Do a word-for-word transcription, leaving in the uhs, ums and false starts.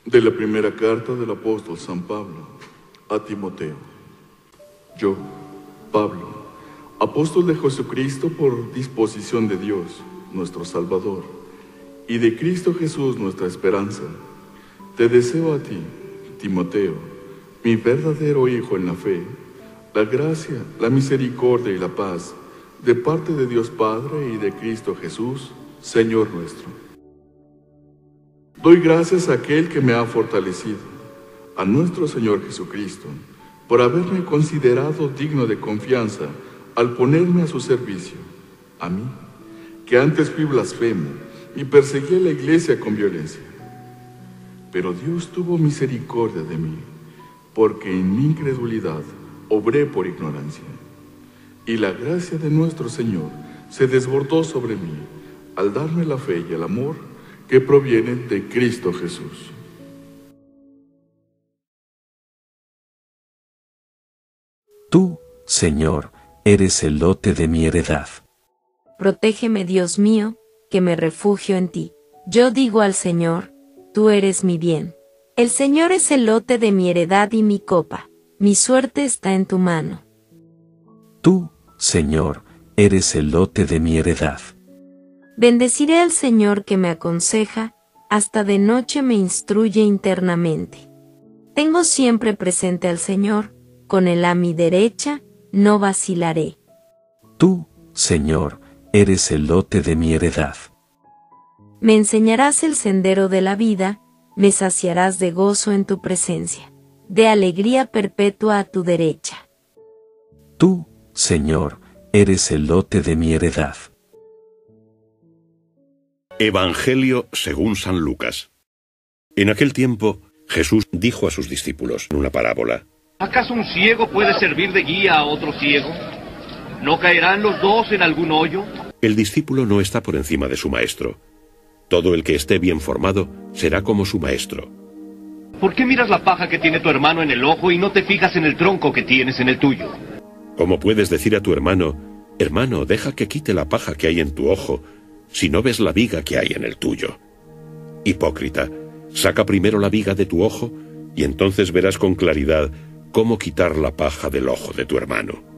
De la primera carta del apóstol San Pablo a Timoteo. Yo, Pablo, apóstol de Jesucristo por disposición de Dios, nuestro Salvador, y de Cristo Jesús, nuestra esperanza, te deseo a ti, Timoteo, mi verdadero hijo en la fe, la gracia, la misericordia y la paz de parte de Dios Padre y de Cristo Jesús, Señor nuestro. Doy gracias a aquel que me ha fortalecido, a nuestro Señor Jesucristo, por haberme considerado digno de confianza al ponerme a su servicio, a mí, que antes fui blasfemo y perseguí a la iglesia con violencia. Pero Dios tuvo misericordia de mí, porque en mi incredulidad obré por ignorancia. Y la gracia de nuestro Señor se desbordó sobre mí al darme la fe y el amor que provienen de Cristo Jesús. Tú, Señor, eres el lote de mi heredad. Protégeme, Dios mío, que me refugio en ti. Yo digo al Señor, tú eres mi bien. El Señor es el lote de mi heredad y mi copa. Mi suerte está en tu mano. Tú, Señor, eres el lote de mi heredad. Bendeciré al Señor que me aconseja, hasta de noche me instruye internamente. Tengo siempre presente al Señor, con él a mi derecha, no vacilaré. Tú, Señor, eres el lote de mi heredad. Me enseñarás el sendero de la vida, me saciarás de gozo en tu presencia, de alegría perpetua a tu derecha. Tú, Señor, eres el lote de mi heredad. Evangelio según San Lucas. En aquel tiempo, Jesús dijo a sus discípulos en una parábola: ¿Acaso un ciego puede servir de guía a otro ciego? ¿No caerán los dos en algún hoyo? El discípulo no está por encima de su maestro. Todo el que esté bien formado será como su maestro. ¿Por qué miras la paja que tiene tu hermano en el ojo y no te fijas en el tronco que tienes en el tuyo? ¿Cómo puedes decir a tu hermano: hermano, deja que quite la paja que hay en tu ojo, si no ves la viga que hay en el tuyo? Hipócrita, saca primero la viga de tu ojo, y entonces verás con claridad cómo quitar la paja del ojo de tu hermano.